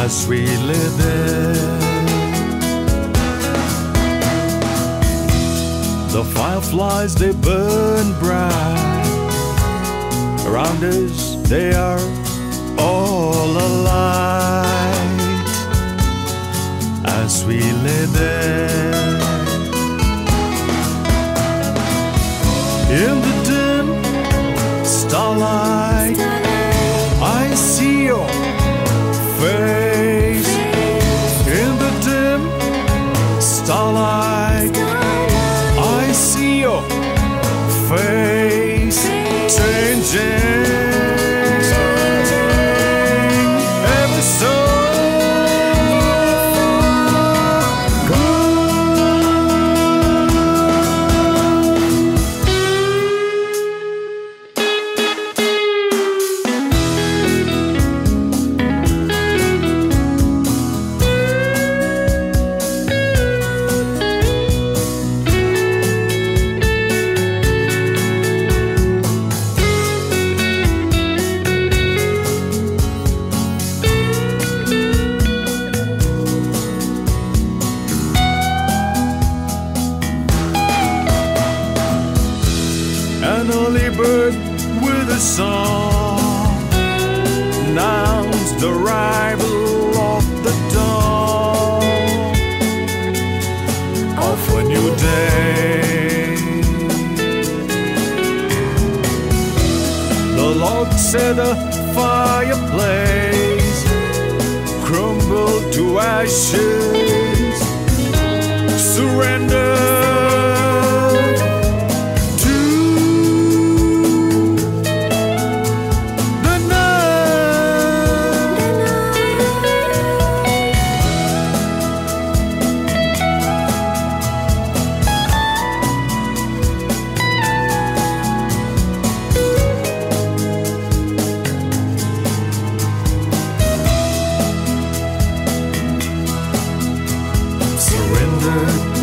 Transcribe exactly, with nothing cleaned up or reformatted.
as we lay there. The fireflies, they burn bright around us, they are all alight as we lay there. In the dim starlight, I see your face. In the dim starlight, I see your face changing ever so. An early bird with a song announced the arrival of the dawn of a new day. The logs at the fireplace crumbled to ashes, surrendered surrendered